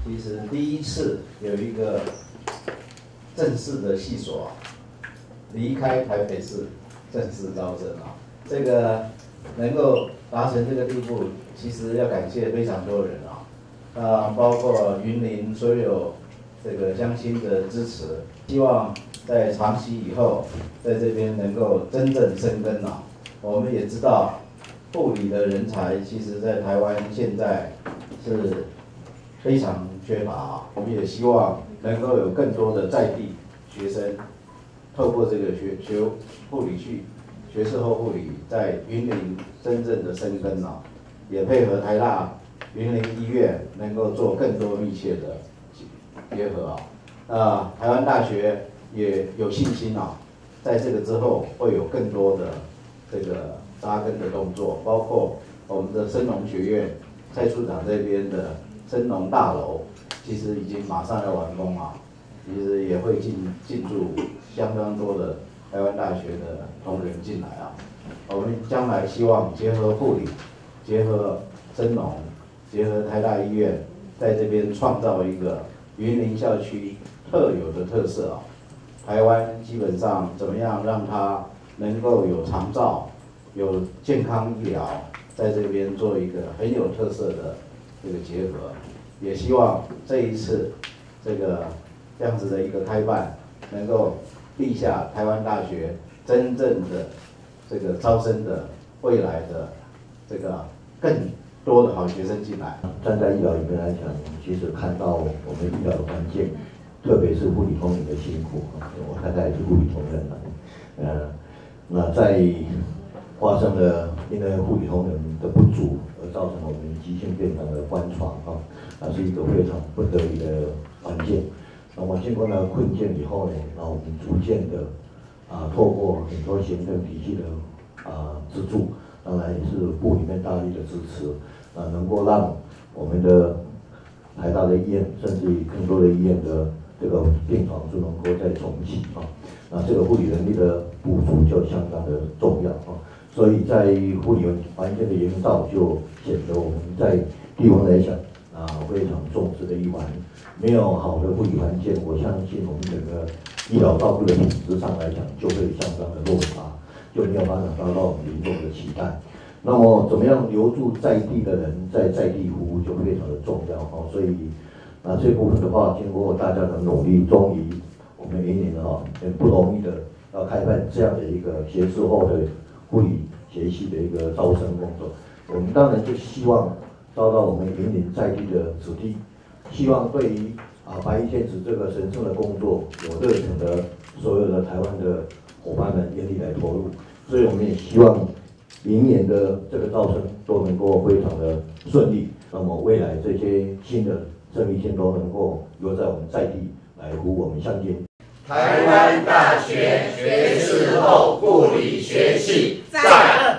其实第一次有一个正式的系所离开台北市正式招生啊，这个能够达成这个地步，其实要感谢非常多人包括云林所有这个乡亲的支持，希望在长期以后，在这边能够真正生根我们也知道，护理的人才其实在台湾现在是非常缺乏我们也希望能够有更多的在地学生，透过这个学护理系、学士后护理，在云林真正的生根也配合台大云林医院能够做更多密切的结合台湾大学也有信心在这个之后会有更多的这个扎根的动作，包括我们的生农学院蔡处长这边的生农大楼，其实已经马上要完工其实也会进驻相当多的台湾大学的同仁进来我们将来希望结合护理，结合生农，结合台大医院，在这边创造一个云林校区特有的特色台湾基本上怎么样让它能够有长照、有健康医疗，在这边做一个很有特色的这个结合，也希望这一次这样子的一个开办，能够立下台湾大学真正的这个招生的未来的这个更多的好学生进来。 站在医疗里面来讲，其实看到我们医疗的环境，特别是护理同仁的辛苦我太太也是护理同仁那在发生了因为护理同仁的不足而造成我们急性病房的关床是一个非常不得已的环境。那么经过那个困境以后呢，那我们逐渐的透过很多行政体系的资助，当然也是部里面大力的支持能够让我们的台大的医院，甚至于更多的医院的这个病房是能够再重启那这个护理人力的补足就相当的重要所以在护理环境的营造，就显得我们在地方来讲非常重视的一环。没有好的护理环境，我相信我们整个医疗照顾的品质上来讲，就会相当的落差，就没有办法达到我们民众的期待。那么，怎么样留住在地的人，在地服务就非常的重要所以，这部分的话，经过大家的努力，终于我们云林很不容易的要开办这样的一个学士后的护理学系的一个招生工作。我们当然就希望招到我们云林在地的子弟。希望对于白衣天使这个神圣的工作有热忱的所有的台湾的伙伴们愿意来投入，所以我们也希望明年的这个招生都能够非常的顺利。那么未来这些新的生力军都能够留在我们在地来服务我们乡亲。 台湾大学学士后护理学系在。